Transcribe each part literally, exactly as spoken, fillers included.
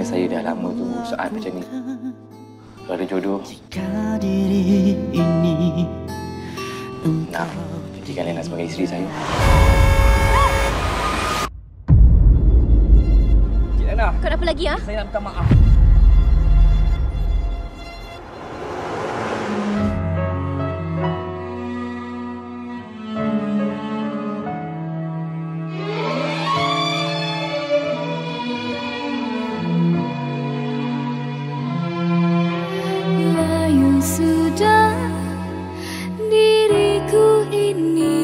saya dah lama tu saat macam ni. Kalau ada jodoh, nak jadikan Lena sebagai isteri saya. Cik Lena. Kau ada apa lagi, ha? Saya nak minta maaf. Sudah diriku ini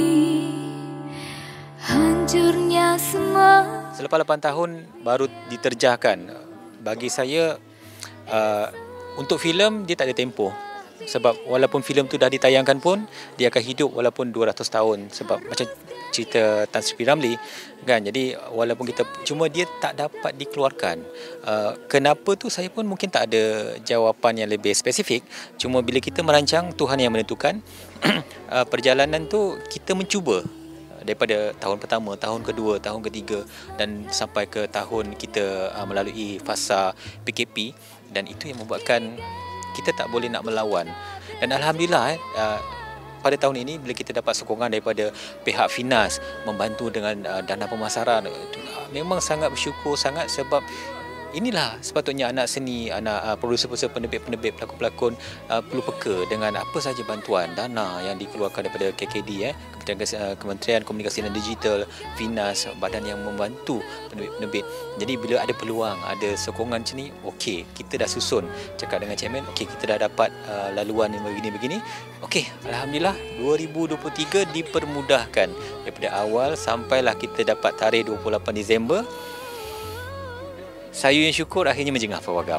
hancurnya semua. Selepas lapan tahun baru diterjahkan. Bagi saya uh, untuk filem dia tak ada tempoh. Sebab walaupun filem tu dah ditayangkan pun dia akan hidup walaupun dua ratus tahun. Sebab macam cerita Tan Sri P. Ramlee kan. Jadi walaupun kita cuma dia tak dapat dikeluarkan. Uh, kenapa tu saya pun mungkin tak ada jawapan yang lebih spesifik. Cuma bila kita merancang, Tuhan yang menentukan. uh, perjalanan tu kita mencuba daripada tahun pertama, tahun kedua, tahun ketiga dan sampai ke tahun kita uh, melalui fasa P K P, dan itu yang membuatkan kita tak boleh nak melawan. Dan alhamdulillah eh, uh, pada tahun ini bila kita dapat sokongan daripada pihak Finas membantu dengan uh, dana pemasaran, uh, memang sangat bersyukur sangat. Sebab inilah sepatutnya anak seni, anak uh, produser-produser, penerbit-penerbit, pelakon-pelakon uh, perlu peka dengan apa sahaja bantuan dana yang dikeluarkan daripada K K D, eh, Kementerian, uh, Kementerian Komunikasi dan Digital, Finas, badan yang membantu penerbit-penerbit. Jadi bila ada peluang, ada sokongan macam ni, okey, kita dah susun cakap dengan chairman, okey, kita dah dapat uh, laluan yang begini-begini. Okey, alhamdulillah dua ribu dua puluh tiga dipermudahkan daripada awal sampailah kita dapat tarikh dua puluh lapan Disember. Saya yang syukur akhirnya menjengah pawagam.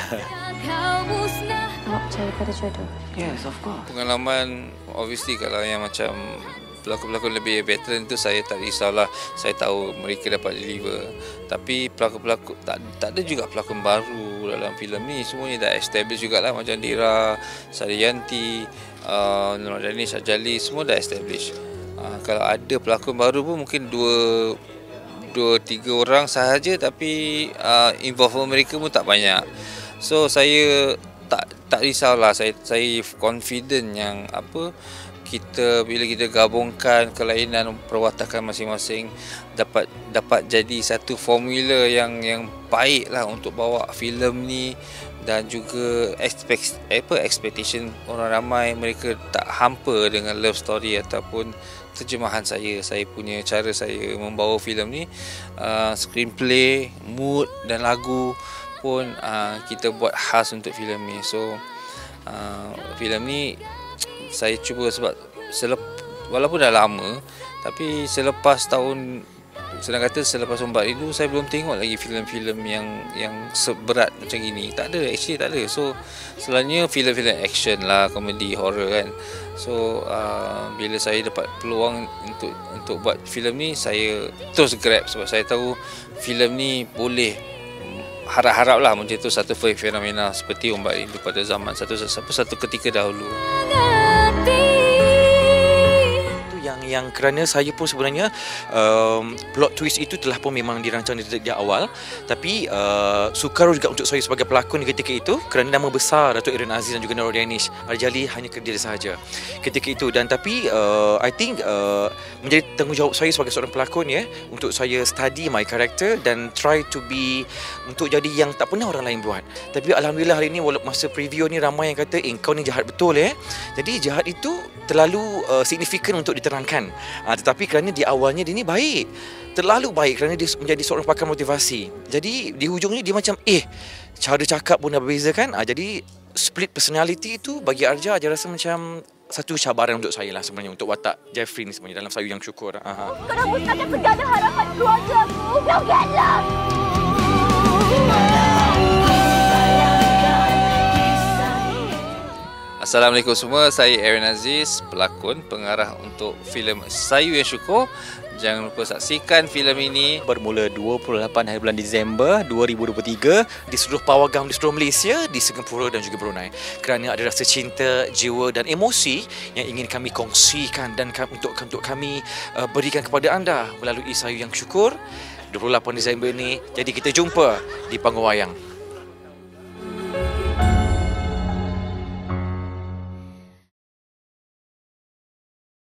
Awak percaya pada jodoh? Yes, of course. Pengalaman, obviously kalau yang macam pelakon-pelakon lebih veteran tu saya tak risaulah. Saya tahu mereka dapat deliver. Tapi pelakon-pelakon, tak, tak ada juga pelakon baru dalam filem ni. Semuanya dah establish jugalah. Macam Dira, Sariyanti, uh, Nur Danish, Ajali, semua dah establish. Uh, kalau ada pelakon baru pun mungkin dua dua tiga orang sahaja, tapi uh, involvement mereka pun tak banyak. So saya tak tak risaulah. Saya saya confident yang apa kita bila kita gabungkan kelainan perwatakan masing-masing dapat dapat jadi satu formula yang yang baiklah untuk bawa filem ni. Dan juga expect, apa, expectation orang ramai, mereka tak hampa dengan love story ataupun terjemahan saya. Saya punya cara saya membawa filem ni, uh, screenplay, mood dan lagu pun uh, kita buat khas untuk filem ni. So uh, filem ni saya cuba sebab selep, walaupun dah lama, tapi selepas tahun, senang kata selepas Ombak Rindu, saya belum tengok lagi filem-filem yang yang seberat macam gini. Tak ada, actually tak ada. So selalunya filem-filem action lah, komedi, horror kan. So uh, bila saya dapat peluang untuk untuk buat filem ni, saya terus grab sebab saya tahu filem ni boleh, harap-harap lah macam tu satu fenomena seperti Ombak Rindu pada zaman satu satu, satu ketika dahulu. Yang yang kerana saya pun sebenarnya um, plot twist itu telah pun memang dirancang dari, dari awal, tapi uh, sukar juga untuk saya sebagai pelakon di ketika itu kerana nama besar Datuk Aaron Aziz dan juga Nur Danish, Arjali hanya kerja sahaja ketika itu. Dan tapi uh, I think uh, menjadi tanggungjawab saya sebagai seorang pelakon, ya, untuk saya study my character dan try to be untuk jadi yang tak pernah orang lain buat. Tapi alhamdulillah hari ini walaupun masa preview ni ramai yang kata, eh, kau ni jahat betul, ya. Jadi jahat itu terlalu uh, signifikan untuk diterangkan. Ha, tetapi kerana di awalnya dia ni baik, terlalu baik kerana dia menjadi seorang pakar motivasi. Jadi di hujungnya dia macam eh cara cakap pun dah berbeza kan. Ha, jadi split personality itu bagi Arja, Arja rasa macam satu cabaran untuk saya lah sebenarnya, untuk watak Jeffrey ni sebenarnya dalam Sayu Yang Syukur. Ha, ha. Kau dah musnahkan segala harapan keluarga aku. Now get lost! Assalamualaikum semua, saya Aaron Aziz, pelakon, pengarah untuk filem Sayu Yang Syukur. Jangan lupa saksikan filem ini bermula dua puluh lapan hari bulan Disember dua ribu dua puluh tiga di seluruh pawagam di seluruh Malaysia, di Singapura dan juga Brunei. Kerana ada rasa cinta, jiwa dan emosi yang ingin kami kongsikan dan untuk untuk kami uh, berikan kepada anda melalui Sayu Yang Syukur. dua puluh lapan Disember ni. Jadi kita jumpa di panggung wayang.